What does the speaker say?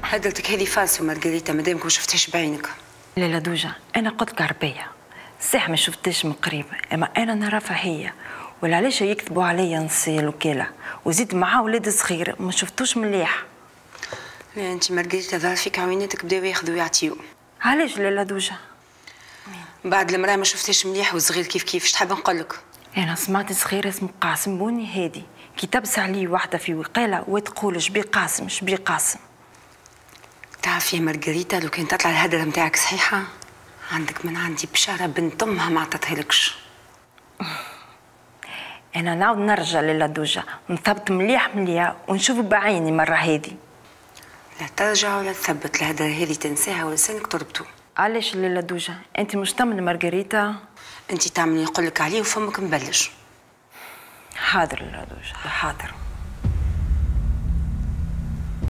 هدرتك هذه فالسو مارغريتا مادامك ما شفتهاش بعينك. لا لا دوجة، انا قلت لك عربيه صح ما شفتهاش من قريب، اما انا نعرفها هي. ولا علاش يكذبوا عليا نصي الوكاله وزيد معاه ولاد صغير ما شفتوش مليح. لا انت مارغريتا ظهر فيك عويناتك بداو ياخذوا ويعطيو. علاش لا دوجة؟ بعد المراه ما شفتهاش مليح والصغير كيف اش تحب نقول لك؟ انا سمعت صغير اسمه قاسم بوني هادي كي تبس عليه واحده في وقاله وتقول شبي قاسم شبي قاسم. تعرف يا مارغريتا لو كان تطلع الهدره نتاعك صحيحه عندك من عندي بشاره بنت امها ما عطتهالكش. انا نعاود نرجع لالا دوجة نثبت مليح مليح ونشوف بعيني مره هادي. لا ترجع ولا تثبت الهدره هذه تنساها ولسانك تربطو. علاش لالا دوجة؟ انت مش تمن مارغريتا؟ انت تعملي يقول لك عليه وفمك مبلش. حاضر لالا دوجة حاضر.